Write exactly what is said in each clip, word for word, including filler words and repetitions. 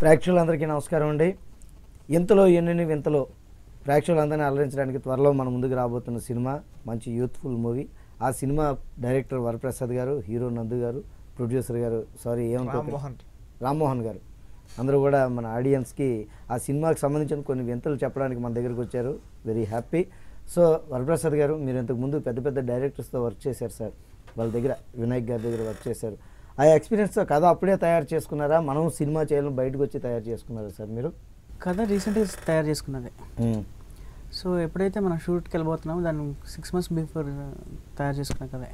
ప్రేక్షకులందరికీ నమస్కారం అండి. ఇంతలో ఎన్ని వింతలో ప్రేక్షకులందరినీ అలరించడానికి త్వరలో మన ముందుకు రాబోతున్న సినిమా మంచి యూత్ఫుల్ మూవీ. ఆ cinema director Varaprasad garu, hero నందు గారు, ప్రొడ్యూసర్ గారు సారీ ఏమనుకో రామ్మోహన్ గారు అందరూ కూడా మన ఆడియన్స్కి ఆ సినిమాకి సంబంధించిన కొన్ని వింతలు చెప్పడానికి మన దగ్గరికి వచ్చారు. Very happy. సో వరప్రసాద్ గారు, మీరు ఇంతకుముందు పెద్ద పెద్ద డైరెక్టర్స్తో వర్క్ చేశారు సార్. వాళ్ళ దగ్గర వినాయక్ గారి దగ్గర వర్క్ చేశారు. ఆ ఎక్స్పీరియన్స్తో కథ అప్పుడే తయారు చేసుకున్నారా, మనం సినిమా చేయాలని బయటకు వచ్చి తయారు చేసుకున్నారా సార్ మీరు? కథ రీసెంట్గా తయారు చేసుకున్నది. సో ఎప్పుడైతే మనం షూట్కి వెళ్ళబోతున్నామో దాన్ని సిక్స్ మంత్స్ బిఫోర్ తయారు చేసుకున్న కథే.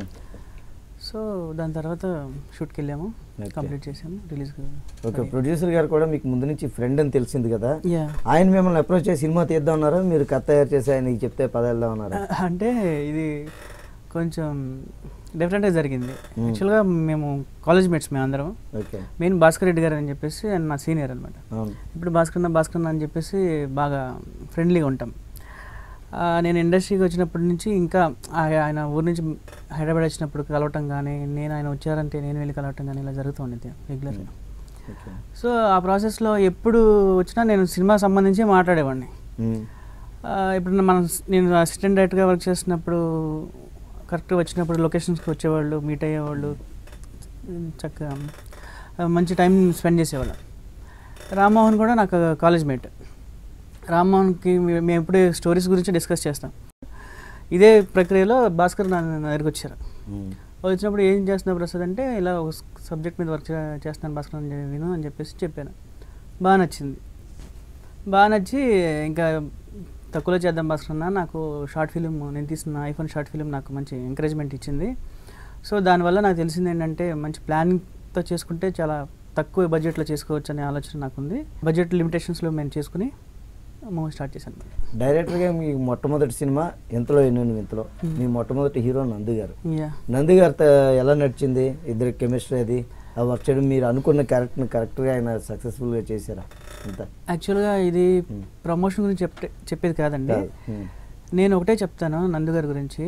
సో దాని తర్వాత షూట్కి వెళ్ళాము, కంప్లీట్ చేసాము, రిలీజ్. ఓకే, ప్రొడ్యూసర్ గారు కూడా మీకు ముందు నుంచి ఫ్రెండ్ అని తెలిసింది కదా, ఆయన మిమ్మల్ని అప్రోచ్ చేసి సినిమా తీద్దాం ఉన్నారా, మీరు కథ తయారు చేసి ఆయన చెప్తే పద వెళ్దాం ఉన్నారా? అంటే ఇది కొంచెం డిఫరెంట్గా జరిగింది. యాక్చువల్గా మేము కాలేజ్ మేట్స్ మేము అందరం. మెయిన్ భాస్కర్ రెడ్డి గారు అని చెప్పేసి ఆయన నా సీనియర్ అనమాట. ఇప్పుడు భాస్కర్ భాస్కర్ అని చెప్పేసి బాగా ఫ్రెండ్లీగా ఉంటాం. నేను ఇండస్ట్రీకి వచ్చినప్పటి నుంచి ఇంకా ఆయన ఊరి నుంచి హైదరాబాద్ వచ్చినప్పుడు కలవటం కానీ, నేను ఆయన వచ్చారంటే నేను వెళ్ళి కలవటం కానీ ఇలా జరుగుతూ ఉండేది రెగ్యులర్గా. సో ఆ ప్రాసెస్లో ఎప్పుడు వచ్చినా నేను సినిమా సంబంధించి మాట్లాడేవాడిని. ఇప్పుడు మనం నేను అసిస్టెంట్ డైరెక్టర్గా వర్క్ చేసినప్పుడు కరెక్ట్గా వచ్చినప్పుడు లొకేషన్స్కి వచ్చేవాళ్ళు, మీట్ అయ్యేవాళ్ళు, చక్కగా మంచి టైం స్పెండ్ చేసేవాళ్ళం. రామ్మోహన్ కూడా నాకు కాలేజ్ మేట్. రామ్మోహన్కి మేము ఎప్పుడే స్టోరీస్ గురించి డిస్కస్ చేస్తాం. ఇదే ప్రక్రియలో భాస్కర్ నా దగ్గరికి వచ్చారు. వచ్చినప్పుడు ఏం చేస్తున్నా ప్రసాద్ అంటే, ఇలా ఒక సబ్జెక్ట్ మీద వర్క్ చేస్తున్నాను భాస్కర్ అని విను అని చెప్పేసి చెప్పాను. బాగా నచ్చింది. బాగా నచ్చి ఇంకా తక్కువలో చేద్దాం భాస్కర్ అన్న, నాకు షార్ట్ ఫిలిం నేను తీసిన ఐఫోన్ షార్ట్ ఫిలిం నాకు మంచి ఎంకరేజ్మెంట్ ఇచ్చింది. సో దానివల్ల నాకు తెలిసింది ఏంటంటే, మంచి ప్లానింగ్తో చేసుకుంటే చాలా తక్కువ బడ్జెట్లో చేసుకోవచ్చు అనే ఆలోచన నాకుంది. బడ్జెట్ లిమిటేషన్స్లో మేము చేసుకుని మూవీ స్టార్ట్ చేశాను. డైరెక్టర్గా మీ మొట్టమొదటి సినిమా ఎంతలో ఎన్నో వింతలో, మీ మొట్టమొదటి హీరో నందు గారు. నందు గారితో ఎలా నడిచింది? ఇద్దరు కెమిస్ట్రీ అది ఆ వర్క్ చేయడం, మీరు అనుకున్న క్యారెక్టర్ని కరెక్ట్గా ఆయన సక్సెస్ఫుల్గా చేశారా? అంత యాక్చువల్గా ఇది ప్రమోషన్ గురించి చెప్తే చెప్పేది కాదండి. నేను ఒకటే చెప్తాను నందు గారి గురించి.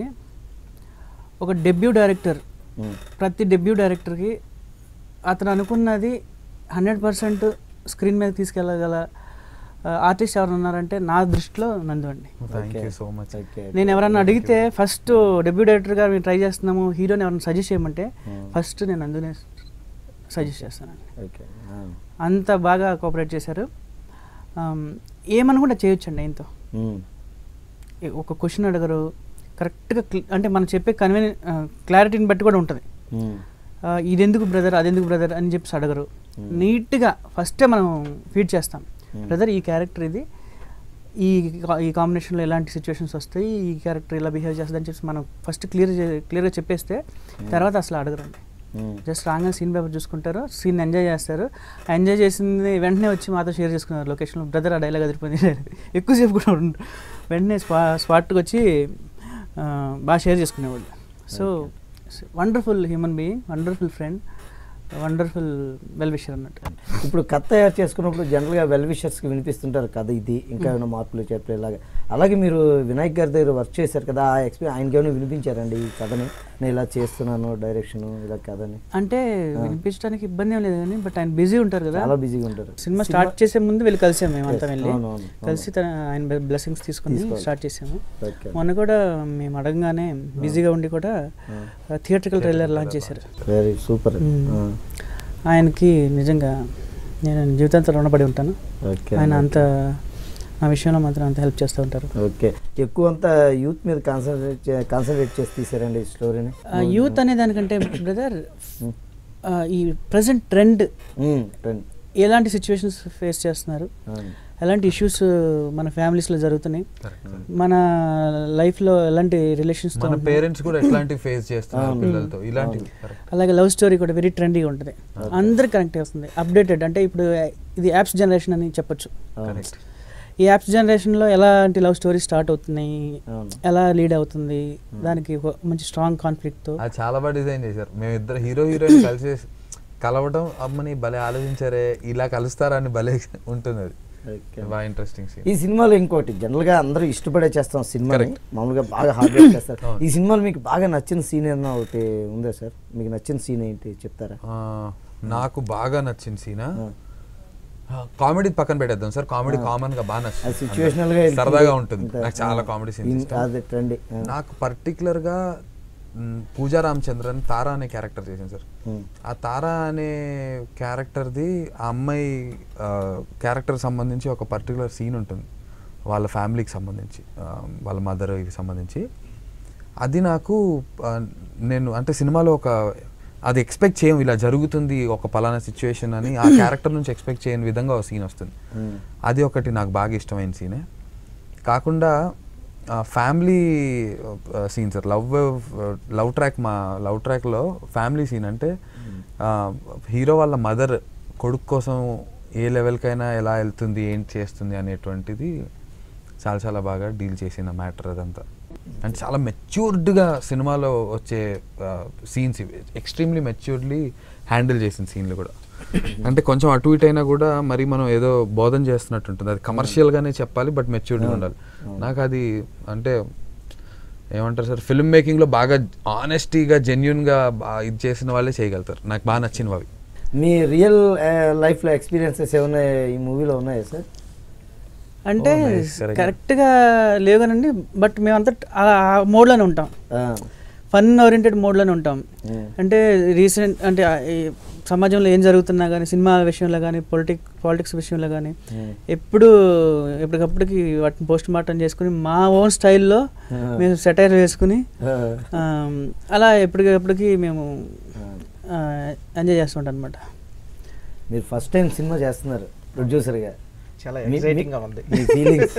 ఒక డెబ్యూ డైరెక్టర్, ప్రతి డెబ్యూ డైరెక్టర్కి అతను అనుకున్నది హండ్రెడ్ పర్సెంట్ స్క్రీన్ మీద తీసుకెళ్ళగల ఆర్టిస్ట్ ఎవరు ఉన్నారంటే నా దృష్టిలో నందు అండి. నేను ఎవరన్నా అడిగితే ఫస్ట్ డెబ్యూ డైరెక్టర్గా మేము ట్రై చేస్తున్నాము, హీరోని ఎవరైనా సజెస్ట్ చేయమంటే ఫస్ట్ నేను నందునే సజెస్ట్ చేస్తానండి. అంత బాగా కోఆపరేట్ చేశారు. ఏమనుకుంటే చేయొచ్చండి ఆయనతో. ఒక క్వశ్చన్ అడగరు, కరెక్ట్గా అంటే మనం చెప్పే కన్వీని క్లారిటీని బట్టి కూడా ఉంటుంది. ఇది ఎందుకు బ్రదర్, అది ఎందుకు బ్రదర్ అని చెప్పేసి అడగరు. నీట్గా ఫస్టే మనం ఫీడ్ చేస్తాం, బ్రదర్ ఈ క్యారెక్టర్ ఇది, ఈ ఈ కాంబినేషన్లో ఎలాంటి సిచ్యువేషన్స్ వస్తాయి, ఈ క్యారెక్టర్ ఇలా బిహేవ్ చేస్తుంది అని చెప్పి మనం ఫస్ట్ క్లియర్ క్లియర్గా చెప్పేస్తే తర్వాత అసలు అడగరండి. జస్ట్ రాగానే సీన్ పేపర్ చూసుకుంటారు, సీన్ ఎంజాయ్ చేస్తారు. ఎంజాయ్ చేసింది వెంటనే వచ్చి మాతో షేర్ చేసుకున్నారు లొకేషన్లో, బ్రదర్ ఆ డైలాగ్ అదిరిపోయింది ఎక్కువసేపు కూడా ఉండు వెంటనే స్పా స్పాట్కి వచ్చి బాగా షేర్ చేసుకునేవాళ్ళు. So wonderful human being, wonderful friend, wonderful well wisher అన్నట్టు. ఇప్పుడు కథ తయారు చేసుకున్నప్పుడు జనరల్గా వెల్ విషర్స్కి వినిపిస్తుంటారు కథ ఇది ఇంకా ఏమైనా మార్పులు చెప్పేలాగా. అలాగే మీరు వినాయక్ గారి దగ్గర వర్క్ చేశారు కదా, ఆ ఎక్స్పీరియన్స్ ఆయనకి ఏమైనా వినిపించారండి ఈ కథని, నేను ఇలా చేస్తున్నాను డైరెక్షన్ ఇలా కథని? అంటే వినిపించడానికి ఇబ్బంది ఏం లేదు కానీ, బట్ ఆయన బిజీ ఉంటారు కదా, చాలా బిజీగా ఉంటారు. సినిమా స్టార్ట్ చేసే ముందు వెళ్ళి కలిసాము, మేమంతా వెళ్ళి కలిసి ఆయన బ్లెస్సింగ్స్ తీసుకుని స్టార్ట్ చేసాము. మొన్న కూడా మేము అడగగానే బిజీగా ఉండి కూడా థియేట్రికల్ ట్రైలర్ లాంచ్ చేశారు. Very super. ఆయనకి నిజంగా నేను జీవితాంతం రుణపడి ఉంటాను. ఆయన అంత ఆ విషయంలో మాత్రం అంత హెల్ప్ చేస్తూ ఉంటారు. ఓకే, ఎక్కువ అంతా యూత్ మీద కాన్సన్ట్రేట్ కాన్సన్ట్రేట్ చేసి తీసారండి ఈ స్టోరీని. యూత్ అనే దానికంటే బ్రదర్, ఈ ప్రజెంట్ ట్రెండ్ ట్రెండ్ ఎలాంటి సిచ్యువేషన్స్ ఫేస్ చేస్తున్నారు, ఎలాంటి ఇష్యూస్ మన ఫ్యామిలీస్లో జరుగుతున్నాయి, మన లైఫ్లో ఎలాంటి రిలేషన్స్, మన పేరెంట్స్ కూడా ఎలాంటి ఫేస్ చేస్తున్నారు పిల్లలతో, ఇలాంటి. అలాగే లవ్ స్టోరీ కూడా వెరీ ట్రెండీగా ఉంటుంది, అందరికి కనెక్ట్ అవుతుంది, అప్డేటెడ్. అంటే ఇప్పుడు ఇది యాప్స్ జనరేషన్ అని చెప్పొచ్చు. ఈ యాప్స్ జనరేషన్లో ఎలాంటి లవ్ స్టోరీ స్టార్ట్ అవుతున్నాయి, ఎలా లీడ్ అవుతుంది, దానికి మంచి స్ట్రాంగ్ కాన్ఫ్లిక్ట్తో చాలా బాగా డిజైన్ చేశారు. మేము ఇద్దరు హీరో హీరోయిన్ కలిసి కలవడం, అమ్మని భలే ఆలోచించారే ఇలా కలుస్తారని భలే ఉంటుంది. అది బాగా ఇంట్రెస్టింగ్ సీన్. ఈ సినిమాలో ఇంకోటి జనరల్గా అందరూ ఇష్టపడే చేస్తాం సినిమాని, మామూలుగా బాగా హార్డ్ వర్క్ చేస్తారు. ఈ సినిమాలో మీకు బాగా నచ్చిన సీన్ ఏమన్నా ఒకటి ఉందా సార్? మీకు నచ్చిన సీన్ ఏంటి చెప్తారా? నాకు బాగా నచ్చిన సీనా కామెడీ పక్కన పెట్టేద్దాం సార్, కామెడీ కామన్ గా బాగా సిచ్యువేషనల్ గా నచ్చుతుంది, సరదాగా ఉంటుంది. నాకు చాలా కామెడీ సీన్స్. అది ట్రెండ్. నాకు పర్టికులర్ గా మ్, పూజా రామచంద్రన్ తారా అనే క్యారెక్టర్ చేసింది సార్. ఆ తారా అనే క్యారెక్టర్ది ఆ అమ్మాయి క్యారెక్టర్ సంబంధించి ఒక పర్టికులర్ సీన్ ఉంటుంది వాళ్ళ ఫ్యామిలీకి సంబంధించి, ఆ, వాళ్ళ మదర్కి సంబంధించి. అది నాకు ఆ, నేను అంటే సినిమాలో ఒక అది ఎక్స్పెక్ట్ చేయం ఇలా జరుగుతుంది ఒక పలానా సిచ్యువేషన్ అని, ఆ క్యారెక్టర్ నుంచి ఎక్స్పెక్ట్ చేయని విధంగా ఒక సీన్ వస్తుంది. అది ఒకటి నాకు బాగా ఇష్టమైన సీనే. కాకుండా family scene sir, love love track మా లవ్ ట్రాక్లో ఫ్యామిలీ సీన్ అంటే హీరో వాళ్ళ మదర్ కొడుకు కోసం ఏ లెవెల్కైనా ఎలా వెళ్తుంది, ఏం చేస్తుంది అనేటువంటిది చాలా చాలా బాగా డీల్ చేసిన మ్యాటర్ అదంతా. అంటే చాలా మెచ్యూర్డ్గా సినిమాలో వచ్చే సీన్స్ ఇవి, ఎక్స్ట్రీమ్లీ మెచ్యూర్డ్లీ హ్యాండిల్ చేసిన సీన్లు కూడా. అంటే కొంచెం అటు ఇటు అయినా కూడా మరి మనం ఏదో బోధన చేస్తున్నట్టు ఉంటుంది. అది కమర్షియల్గానే చెప్పాలి బట్ మెచ్యూర్డ్గా ఉండాలి. నాకు అది అంటే ఏమంటారు సార్, ఫిల్మ్ మేకింగ్లో బాగా ఆనెస్టీగా జెన్యున్గా ఇది చేసిన వాళ్ళే చేయగలుగుతారు. నాకు బాగా నచ్చినవి అవి. మీ రియల్ లైఫ్లో ఎక్స్పీరియన్సెస్ ఏమైనా ఈ మూవీలో ఉన్నాయా సార్? అంటే కరెక్ట్గా లేవు కానండి, బట్ మేమంతా ఆ మోడ్లోనే ఉంటాం, ఫన్ ఓరియంటెడ్ మోడ్లోనే ఉంటాం. అంటే రీసెంట్ అంటే సమాజంలో ఏం జరుగుతున్నా కానీ, సినిమా విషయంలో కానీ, పొలిటిక్ పాలిటిక్స్ విషయంలో కానీ ఎప్పుడు ఎప్పటికప్పటికి వాటిని పోస్ట్ మార్టం చేసుకుని మా ఓన్ స్టైల్లో మేము సెటైర్ వేసుకుని అలా ఎప్పటికప్పటికి మేము ఎంజాయ్ చేస్తుంటాం అనమాట. మీరు ఫస్ట్ టైం సినిమా చేస్తున్నారు ప్రొడ్యూసర్గా, చాలా ఎక్సైటింగ్గా ఉంది. మీ ఫీలింగ్స్,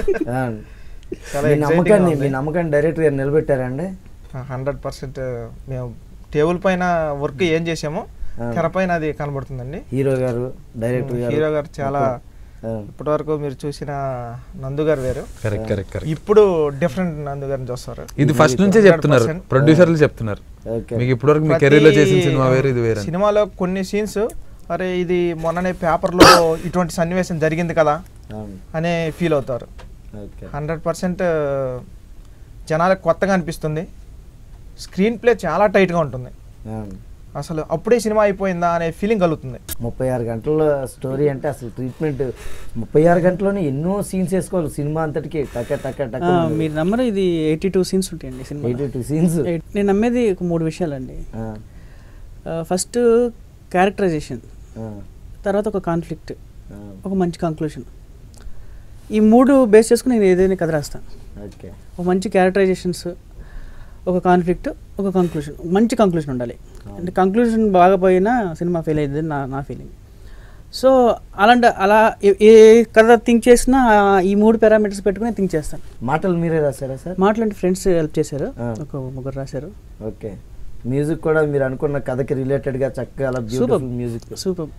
మీ నమ్మకాన్ని మీ నమ్మకాన్ని డైరెక్టర్ గారు నిలబెట్టారండి? హండ్రెడ్ పర్సెంట్ మేము టేబుల్ పైన వర్క్ ఏం చేసామో తెర పైన అది కనబడుతుందండి. హీరో గారు, డైరెక్టర్ గారు, హీరో గారు చాలా ఇప్పటి వరకు మీరు చూసిన నందు గారు వేరు, ఇప్పుడు డిఫరెంట్ నందు గారిని చూస్తారు. ఇది ఫస్ట్ నుంచే చెప్తున్నారు, ప్రొడ్యూసర్లు చెప్తున్నారు మీకు ఇప్పటి వరకు మీ కెరీర్ లో చేసిన సినిమా వేరు, ఇది వేరు. సినిమాలో కొన్ని సీన్స్ అరే ఇది మొన్ననే పేపర్లో ఇటువంటి సన్నివేశం జరిగింది కదా అనే ఫీల్ అవుతారు. హండ్రెడ్ పర్సెంట్ జనాలకు కొత్తగా అనిపిస్తుంది. స్క్రీన్ ప్లే చాలా టైట్గా ఉంటుంది, అసలు అప్పుడే సినిమా అయిపోయిందా అనే ఫీలింగ్ కలుగుతుంది. ముప్పై ఆరు గంటల స్టోరీ అంటే అసలు ట్రీట్మెంట్ ముప్పై ఆరు గంటల్లోనే ఎన్నో సీన్స్ వేసుకోవాలి సినిమా అంతటికి. టక టక టక మీరు నమ్మరు, ఇది ఎయిటీ టూ సీన్స్ ఉంటాయండి సినిమా. Eighty two scenes. నేను నమ్మేది ఒక మూడు విషయాలండి. ఫస్ట్ క్యారెక్టరైజేషన్, తర్వాత ఒక కాన్ఫ్లిక్ట్, ఒక మంచి కంక్లూషన్. ఈ మూడు బేస్ చేసుకుని నేను ఏదైనా కథ రాస్తాను. ఒక మంచి క్యారెక్టరైజేషన్స్, ఒక కాన్ఫ్లిక్ట్, ఒక కంక్లూషన్. మంచి కంక్లూషన్ ఉండాలి. అంటే కంక్లూషన్ బాగా పోయినా సినిమా ఫెయిల్ అయ్యింది నా నా ఫీలింగ్. సో అలాంటి అలా ఏ కథ థింక్ చేసినా ఈ మూడు పారామీటర్స్ పెట్టుకుని థింక్ చేస్తాను. మాటలు మీరే రాశారా సార్? మాటలు అంటే ఫ్రెండ్స్ హెల్ప్ చేశారు, ఒక ముగ్గురు రాశారు. ఓకే. మ్యూజిక్ కూడా మీరు అనుకున్న కథకి రిలేటెడ్గా చక్కగా అలా బ్యూటిఫుల్ మ్యూజిక్. సూపర్.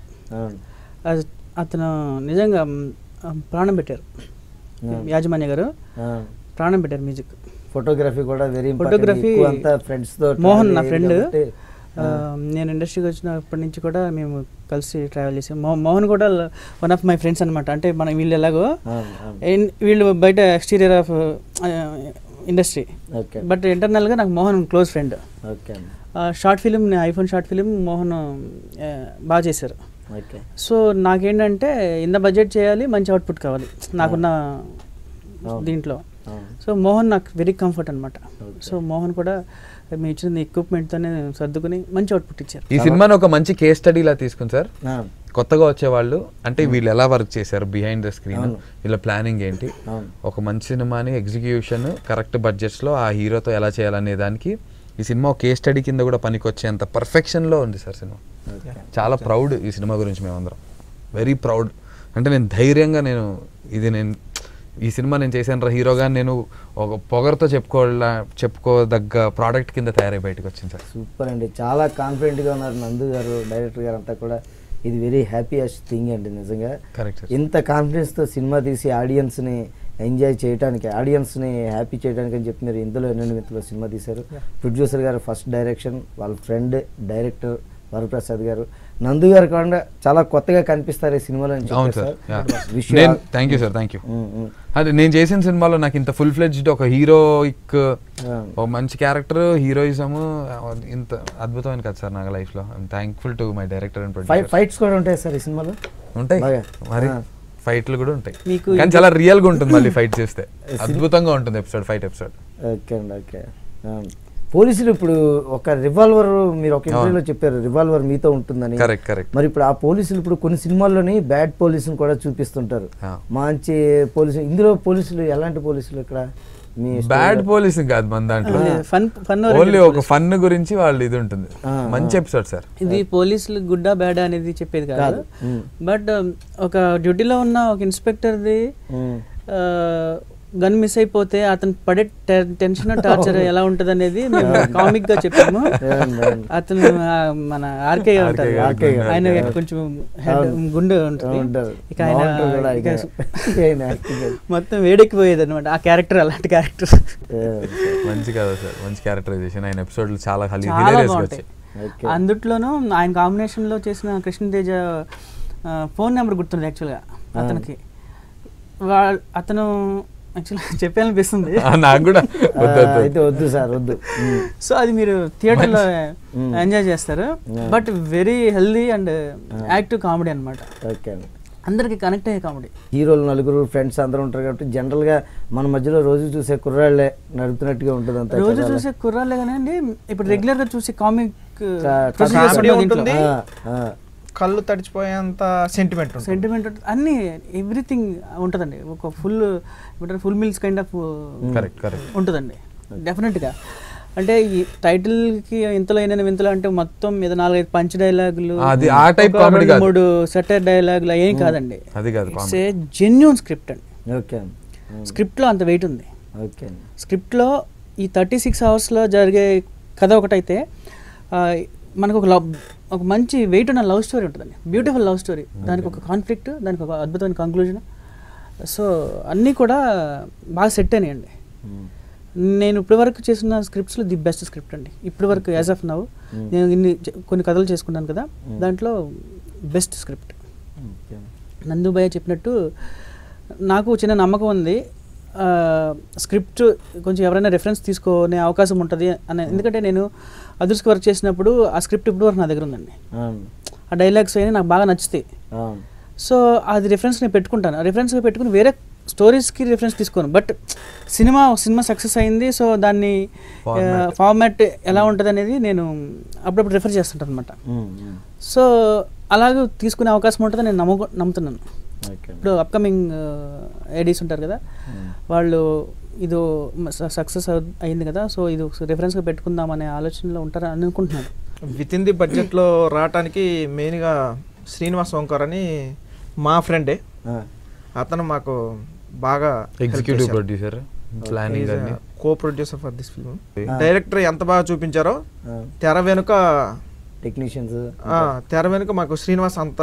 అతను నిజంగా ప్రాణం పెట్టారు, యాజమాన్య గారు ప్రాణం పెట్టారు మ్యూజిక్. ఫోటోగ్రఫీ కూడా వెరీ ఫోటోగ్రఫీ అంతా ఫ్రెండ్స్ తో. మోహన్ నా ఫ్రెండ్, నేను ఇండస్ట్రీకి వచ్చినప్పటి నుంచి కూడా మేము కలిసి ట్రావెల్ చేసాం. మోహన్ కూడా వన్ ఆఫ్ మై ఫ్రెండ్స్ అనమాట. అంటే మనం వీళ్ళు ఎలాగో వీళ్ళు బయట ఎక్స్టీరియర్ ఆఫ్ ఇండస్ట్రీ, బట్ ఇంటర్నల్గా నాకు Mohan close friend. Short film, iPhone short film Mohan బాగా చేశారు. సో నాకేంటంటే ఇంత బడ్జెట్ చేయాలి, మంచి అవుట్పుట్ కావాలి నాకున్న దీంట్లో. సో మోహన్ నాకు వెరీ కంఫర్ట్ అనమాట. సో మోహన్ కూడా మేము ఇచ్చిన ఎక్విప్మెంట్తోనే సర్దుకుని మంచి అవుట్పుట్ ఇచ్చారు. ఈ సినిమాని ఒక మంచి కేస్ స్టడీ లా తీసుకుని సార్, కొత్తగా వచ్చేవాళ్ళు అంటే వీళ్ళు ఎలా వర్క్ చేశారు బిహైండ్ ద స్క్రీన్, వీళ్ళ ప్లానింగ్ ఏంటి, ఒక మంచి సినిమాని ఎగ్జిక్యూషన్ కరెక్ట్ బడ్జెట్స్ లో ఆ హీరోతో ఎలా చేయాలనే దానికి ఈ సినిమా ఒక కేస్ స్టడీ కింద కూడా పనికొచ్చేంత పర్ఫెక్షన్ లో ఉంది సార్ సినిమా. చాలా ప్రౌడ్ ఈ సినిమా గురించి మేమందరం, వెరీ ప్రౌడ్. అంటే నేను ధైర్యంగా నేను ఇది నేను ఈ సినిమా నేను చేశాను రా హీరోగా నేను ఒక పొగర్తో చెప్పుకోవాల చెప్పుకోదగ్గ ప్రోడక్ట్ కింద తయారై బయటకు వచ్చింది సార్. సూపర్ అండి, చాలా కాన్ఫిడెంట్గా ఉన్నారు నందు గారు, డైరెక్టర్ గారు అంతా కూడా. ఇది వెరీ హ్యాపీయెస్ట్ థింగ్ అండి నిజంగా. కరెక్ట్. ఇంత కాన్ఫిడెన్స్తో సినిమా తీసి ఆడియన్స్ని ఎంజాయ్ చేయడానికి, ఆడియన్స్ని హ్యాపీ చేయడానికి అని చెప్పి మీరు ఇందులో ఎన్నెన్ని వింతలో సినిమా తీశారు. ప్రొడ్యూసర్ గారు ఫస్ట్ డైరెక్షన్, వాళ్ళ ఫ్రెండ్ డైరెక్టర్ వరప్రసాద్ గారు, నందు గారు కాకుండా చాలా కొత్తగా కనిపిస్తారు ఈ సినిమాలో అని అవును చెప్పారు సార్ నేను thank you sir thank you అదే నేను చేసిన సినిమాలో నాకు ఇంత ఫుల్ ఫ్లెడ్జ్డ్ ఒక హీరోయిక్ ఒక మంచి క్యారెక్టర్ హీరోయిజం ఇంత అద్భుతమైన కదా సార్ నాకు లైఫ్లో I'm thankful to my director and producer. Fights కూడా ఉంటాయి సార్ ఈ సినిమాలో? ఉంటాయి బాగా. మరి ఆ. ఫైట్లు కూడా ఉంటాయి మీకు కానీ చాలా రియల్ గా ఉంటుంది మళ్ళీ ఫైట్ చేస్తే అద్భుతంగా ఉంటుంది ఎపిసోడ్ ఫైట్ ఎపిసోడ్. ఓకే అండి ఓకే. పోలీసులు ఇప్పుడు ఒక రివాల్వర్ మీరు ఒక ఇంటర్వ్యూలో చెప్పారు రివాల్వర్ మీతో ఉంటుందని. Correct correct. మరి ఇప్పుడు ఆ పోలీసులు ఇప్పుడు కొన్ని సినిమాల్లోని బ్యాడ్ పోలీసులు కూడా చూపిస్తుంటారు, మంచి పోలీసులు. ఇందులో పోలీసులు ఎలాంటి పోలీసులు ఇక్కడ? మీ బ్యాడ్ పోలీసింగ్ కాదు మన దాంట్లో, ఫన్ ఫన్ ఓన్లీ ఒక ఫన్ గురించి వాళ్ళు ఇది ఉంటుంది. మంచి ఎపిసోడ్ సార్ ఇది. పోలీసులు గుడ్డా బ్యాడ్ అనేది చెప్పేది కాదు, బట్ ఒక డ్యూటీలో ఉన్న ఒక ఇన్స్పెక్టర్ది గన్ మిస్ అయిపోతే అతను పడే టెన్షన్ టార్చర్ ఎలా ఉంటది అనేది మేము కామిక్ గా చెప్పాము. అతను మన ఆర్కే ఉంటారు, ఆయన కొంచెం గుండె ఉంటుంది, ఇక ఆయన మొత్తం వేడెక్కిపోయేది అనమాట ఆ క్యారెక్టర్. అలాంటి క్యారెక్టర్ మంచి కదా సార్, మంచి క్యారెక్టరైజేషన్. ఆయన ఎపిసోడ్లు చాలా చాలా బాగుంటాయి. అందుట్లోనూ ఆయన కాంబినేషన్ లో చేసిన కృష్ణతేజ ఫోన్ నెంబర్ గుర్తుంది యాక్చువల్గా అతనికి. వాళ్ళ అతను యాక్చువల్గా చెప్పాలనిపిస్తుంది నాకు కూడా, అయితే వద్దు సార్ వద్దు. సో అది మీరు థియేటర్లో ఎంజాయ్ చేస్తారు, but very healthy and active comedy అనమాట. ఓకే అండి. అందరికి కనెక్ట్ అయ్యే కామెడీ. హీరోలు నలుగురు ఫ్రెండ్స్ అందరూ ఉంటారు కాబట్టి జనరల్ గా మన మధ్యలో రోజు చూసే కుర్రాళ్లే నడుపుతున్నట్టుగా ఉంటుంది అంతా. రోజు చూసే కుర్రాళ్ళే కానీ అండి, ఇప్పుడు రెగ్యులర్ గా చూసే కామిక్ ఉంటుంది, కళ్ళు తడిచిపోయేంత సెంటిమెంట్ సెంటిమెంట్ అన్ని ఎవ్రీథింగ్ ఉంటుందండి. ఒక full full meals kind of ఉంటుందండి డెఫినెట్గా. అంటే ఈ టైటిల్ కి ఇంతలో అయినా ఇంతలో అంటే మొత్తం మీద నాలుగైదు పంచ్ డైలాగులు, మూడు సెటర్ డైలాగులు ఏం కాదండి. ఇట్స్ ఏ జెన్యూన్ స్క్రిప్ట్ అండి. ఓకే. స్క్రిప్ట్లో అంత వెయిట్ ఉంది. ఓకే. స్క్రిప్ట్లో ఈ థర్టీ సిక్స్ అవర్స్లో జరిగే కథ ఒకటైతే మనకు ఒక లవ్ ఒక మంచి వెయిట్ ఉన్న లవ్ స్టోరీ ఉంటుందండి, బ్యూటిఫుల్ లవ్ స్టోరీ. దానికి ఒక కాన్ఫ్లిక్ట్, దానికి ఒక అద్భుతమైన కంక్లూజన్. సో అన్నీ కూడా బాగా సెట్ అయినాయండి. నేను ఇప్పటివరకు చేసిన స్క్రిప్ట్స్లో ది బెస్ట్ స్క్రిప్ట్ అండి ఇప్పటివరకు యాజ్ ఆఫ్ నౌ. నేను ఇన్ని కొన్ని కథలు చేసుకున్నాను కదా, దాంట్లో బెస్ట్ స్క్రిప్ట్. నందుభయ్య చెప్పినట్టు నాకు చిన్న నమ్మకం ఉంది, స్క్రిప్ట్ కొంచెం ఎవరైనా రెఫరెన్స్ తీసుకునే అవకాశం ఉంటుంది అని. ఎందుకంటే నేను అదృష్కి వర్క్ చేసినప్పుడు ఆ స్క్రిప్ట్ ఇప్పుడు వరకు నా దగ్గర ఉందండి. ఆ డైలాగ్స్ అయినా నాకు బాగా నచ్చుతాయి. సో అది రిఫరెన్స్ నేను పెట్టుకుంటాను, రిఫరెన్స్గా పెట్టుకుని వేరే స్టోరీస్కి రిఫరెన్స్ తీసుకోను. బట్ సినిమా సినిమా సక్సెస్ అయింది, సో దాన్ని ఫార్మాట్ ఎలా ఉంటుంది అనేది నేను అప్పుడప్పుడు రిఫర్ చేస్తుంటాను అనమాట. సో అలాగే తీసుకునే అవకాశం ఉంటుందని నేను నమ్ము నమ్ముతున్నాను. ఇప్పుడు అప్కమింగ్ ఏడీస్ ఉంటారు కదా, వాళ్ళు ఇది సక్సెస్ అయింది కదా, సో ఇది రిఫరెన్స్గా పెట్టుకుందాం అనే ఆలోచనలో ఉంటారని అనుకుంటున్నాను. విత్ ఇన్ ది బడ్జెట్లో రావడానికి మెయిన్గా శ్రీనివాస్ ఓంకార్ అని మా ఫ్రెండే, అతను మాకు బాగా ఎగ్జిక్యూటివ్ ప్రొడ్యూసర్, ప్లానింగ్ అన్ని, co producer for this film. Director ఎంత బాగా చూపించారో తెర వెనుక టెక్నీషియన్స్, తెర వెనుక మాకు శ్రీనివాస్ అంత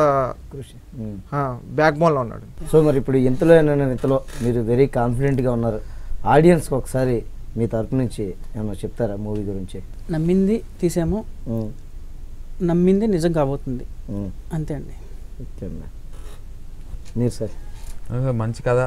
బ్యాక్ బోన్లో ఉన్నాడు. సో మరి ఇప్పుడు ఇంతలో ఇంతలో మీరు వెరీ కాన్ఫిడెంట్గా ఉన్నారు, ఆడియన్స్కి ఒకసారి మీ తరపు నుంచి ఏమన్నా చెప్తారా మూవీ గురించి? నమ్మింది తీసాము, నమ్మింది నిజం కాబోతుంది, అంతే అండి. ఓకే అండి. మీరు సార్? మంచి కథ,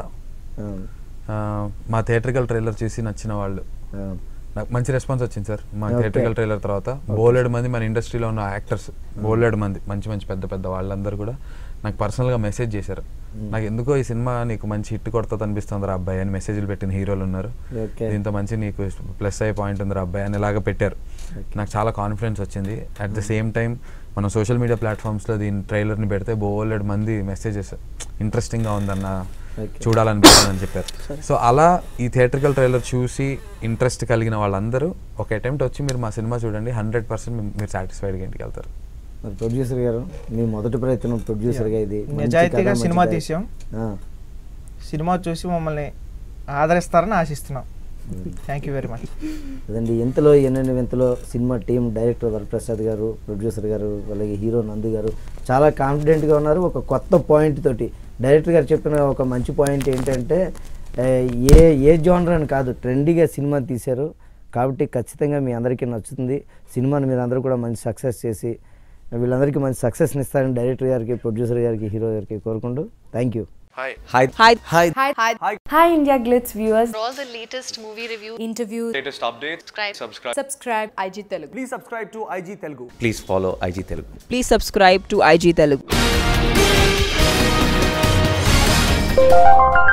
మా థియేట్రికల్ ట్రైలర్ చూసి నచ్చిన వాళ్ళు, నాకు మంచి రెస్పాన్స్ వచ్చింది సార్ మా థియేట్రికల్ ట్రైలర్ తర్వాత. బోలెడు మంది మన ఇండస్ట్రీలో ఉన్న యాక్టర్స్, బోలెడు మంది మంచి మంచి పెద్ద పెద్ద వాళ్ళందరూ కూడా నాకు పర్సనల్గా మెసేజ్ చేశారు, నాకు ఎందుకో ఈ సినిమా నీకు మంచి హిట్ కొడుతుంది అనిపిస్తుంది రా అబ్బాయి అని మెసేజ్లు పెట్టిన హీరోలు ఉన్నారు. దీంతో మంచి నీకు ప్లస్ అయ్యే పాయింట్ ఉంది రా అబ్బాయి అని ఇలాగ పెట్టారు. నాకు చాలా కాన్ఫిడెన్స్ వచ్చింది. అట్ ద సేమ్ టైం మనం సోషల్ మీడియా ప్లాట్ఫామ్స్లో దీని ట్రైలర్ని పెడితే బోలెడు మంది మెసేజెస్ ఇంట్రెస్టింగ్గా ఉందన్న, చూడాలనిపిస్తుందని చెప్పారు. సో అలా ఈ థియేట్రికల్ ట్రైలర్ చూసి ఇంట్రెస్ట్ కలిగిన వాళ్ళందరూ ఒక అటెంప్ట్ వచ్చి మీరు మా సినిమా చూడండి, హండ్రెడ్ పర్సెంట్ మీరు సాటిస్ఫైడ్గా ఇంటికి వెళ్తారు. మరి ప్రొడ్యూసర్ గారు, మీ మొదటి ప్రయత్నం ప్రొడ్యూసర్గా ఇది నిజాయితీగా సినిమా తీసాం, సినిమా చూసి మమ్మల్ని ఆదరిస్తారని ఆశిస్తున్నాం. Thank you very much. అదండి, Inthalo Ennenni Vinthalo cinema team, director Varaprasad garu, producer గారు, అలాగే హీరో నందు గారు చాలా కాన్ఫిడెంట్గా ఉన్నారు. ఒక కొత్త పాయింట్ తోటి డైరెక్టర్ గారు చెప్పిన ఒక మంచి పాయింట్ ఏంటంటే ఏ ఏ జోనర్ అని కాదు, ట్రెండీగా సినిమా తీశారు కాబట్టి ఖచ్చితంగా మీ అందరికీ నచ్చుతుంది. సినిమాని మీరు అందరూ కూడా మంచి సక్సెస్ చేసి వీళ్ళందరికీ మంచి సక్సెస్ని ఇస్తారని డైరెక్టర్ గారికి, ప్రొడ్యూసర్ గారికి, హీరో గారికి కోరుకుంటూ thank you. Hi. Hi. Hi. Hi. Hi. Hi. Hi. Hi India Glitz viewers. For all the latest movie review, Interviews, latest updates, subscribe. Subscribe. subscribe I G Telugu. Please subscribe to I G Telugu. Please follow I G Telugu. Please subscribe to I G Telugu.